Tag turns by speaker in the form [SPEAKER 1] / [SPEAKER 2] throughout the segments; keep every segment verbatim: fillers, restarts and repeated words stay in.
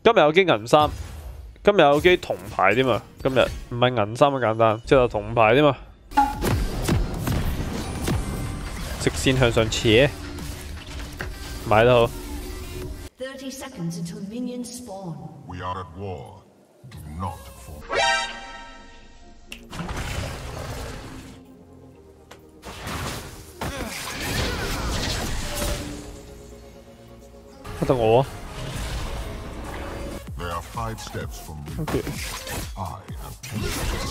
[SPEAKER 1] 今日有機銀衫，今日有機銅牌添啊！今日唔係銀衫咁簡單，即係銅牌添嘛。直線向上扯，買得好。
[SPEAKER 2] thirty seconds until minions spawn.
[SPEAKER 3] We are at war. Do not fall.
[SPEAKER 1] 得我啊。
[SPEAKER 3] There are five steps from me.
[SPEAKER 1] Okay.
[SPEAKER 3] I have ten.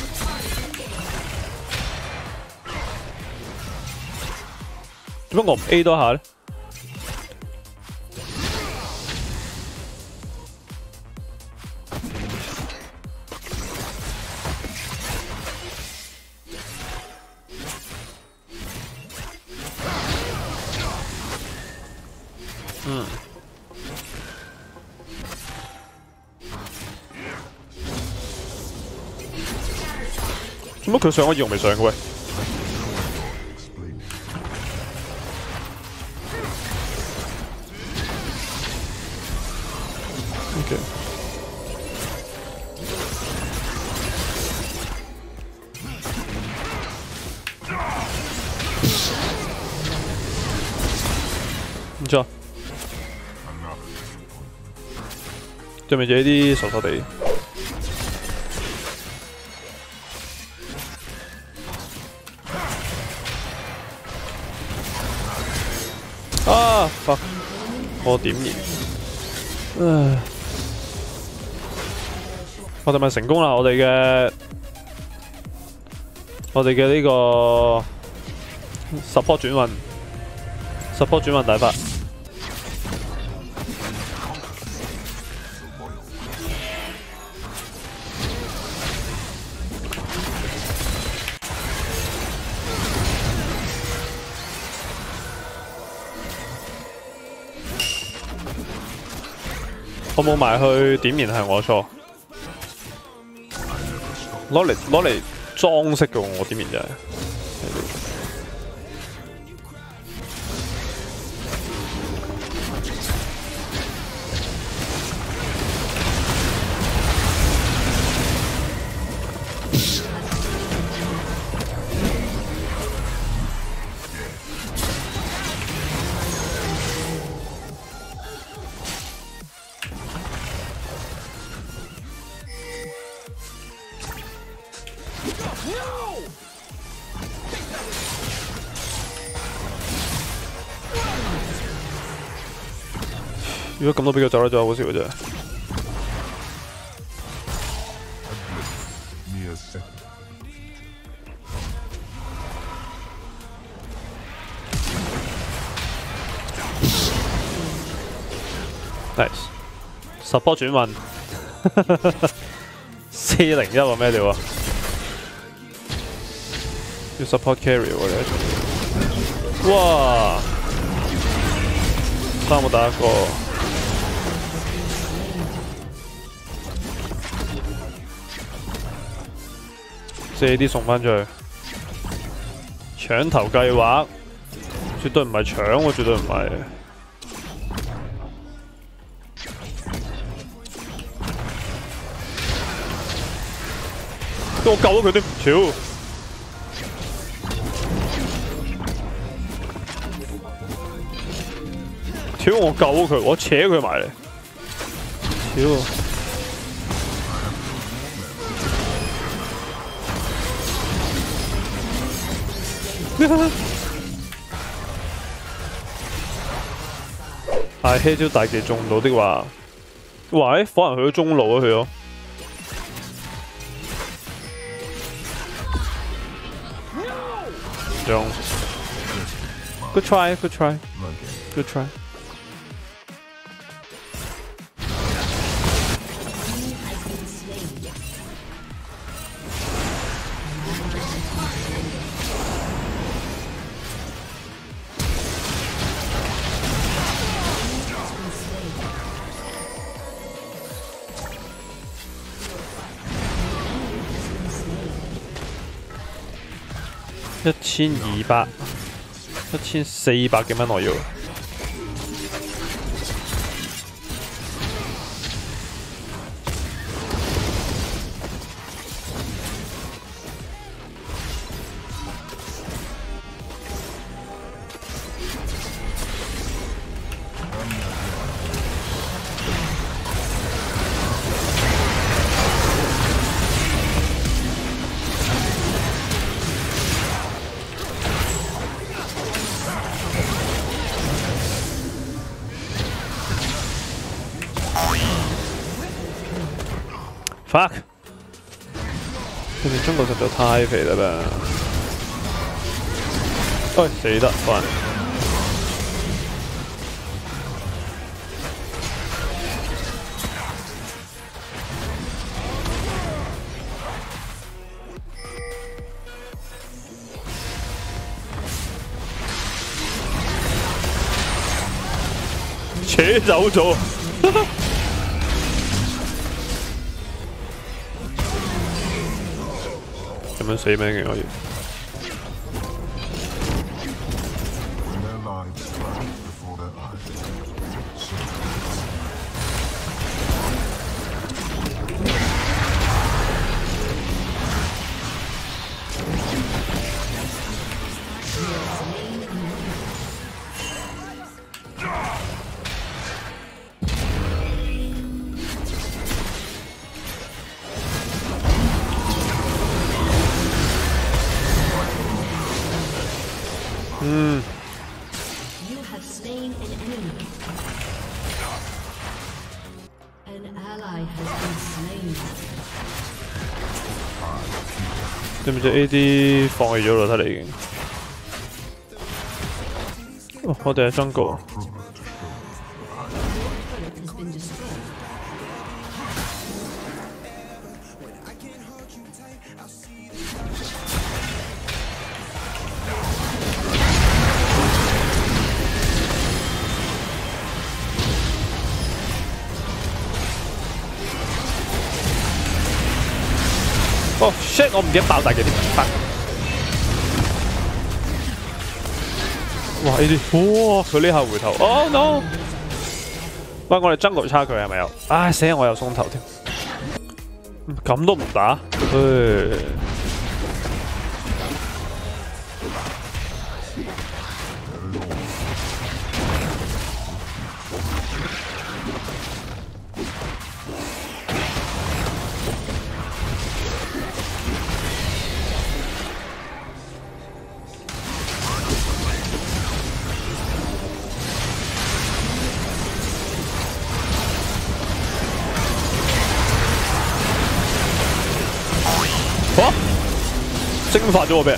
[SPEAKER 1] 做乜我唔 A 多下咧？嗯。 做乜佢上我二我未上嘅喂？OK。唔錯。對面就呢啲傻傻地。 啊 fuck！ 我點燃？唉，我哋咪成功啦！我哋嘅我哋嘅呢個 support 轉運 ，support 轉運大法。我冇埋去點燃係我錯，攞嚟攞嚟裝飾嘅我點燃真係。如果咁都俾佢走得咗，好笑嘅啫。Nice，support 轉運，四零一喎咩料啊？要 support carry 喎你。哇！三個打一個。 借啲送翻出去，搶頭計劃，絕對唔係搶喎，絕對唔係。我救咗佢啲條，條我救咗佢，我扯佢埋嚟，條。 係黑招大技中唔到的話，哇！誒，火人去咗中路啊，佢咗。中 ，good try，good try，good try。一千二百，一千四百幾蚊我要。 fuck！佢哋中國實在太肥啦吧！哎，死得翻！扯走咗。咁樣死咩嘅我要？
[SPEAKER 3] When their lives flash before their eyes. So
[SPEAKER 1] Mm.
[SPEAKER 2] You have slain an enemy. An ally has been slain.
[SPEAKER 1] 知唔知 A D 放棄咗咯？睇嚟已經。哦，我哋係 jungle。
[SPEAKER 2] Turret has been destroyed.
[SPEAKER 1] 哦 shit！ 我唔記得爆大嘅點發。哇 A D， 哇佢呢下回頭，哦 no！ 喂，我哋 jungle 差距係咪有？唉死！我又鬆頭添，咁都唔打，唉。 哇！蒸發咗我俾人，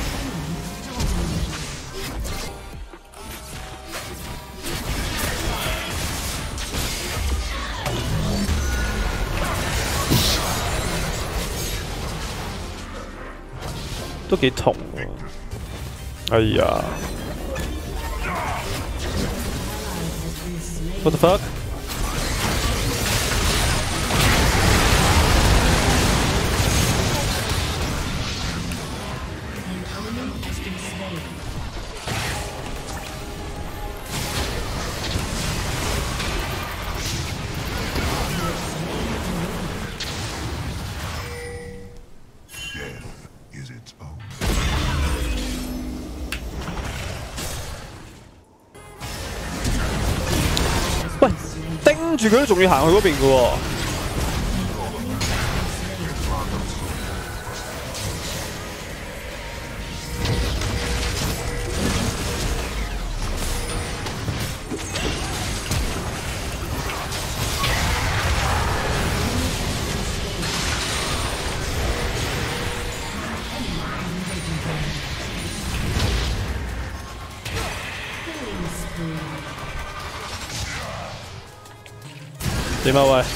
[SPEAKER 1] 都幾痛喎！哎呀 ！What the fuck？ 喂，盯住佢都仲要行去嗰邊嘅喎。點啊喂！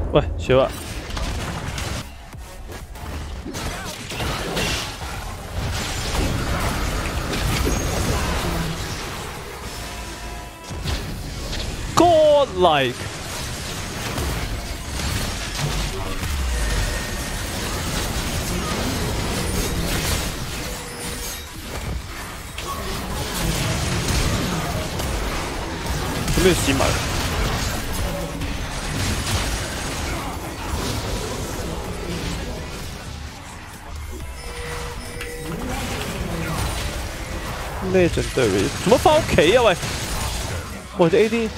[SPEAKER 1] 喂，少啊！God-like。 有没有洗满？咩阵队做乜翻屋企啊？喂！我隻 A D。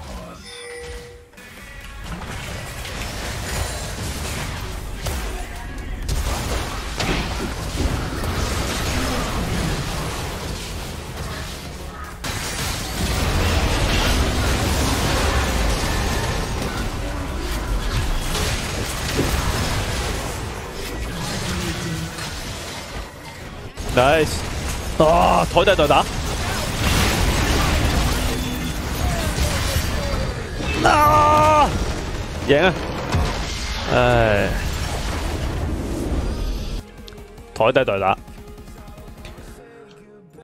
[SPEAKER 1] Nice， 啊，台底代打，啊，贏啊！唉，台底代打。